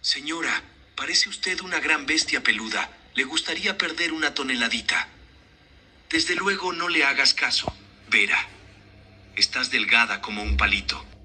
Señora, parece usted una gran bestia peluda. Le gustaría perder una toneladita. Desde luego no le hagas caso, Vera. Estás delgada como un palito.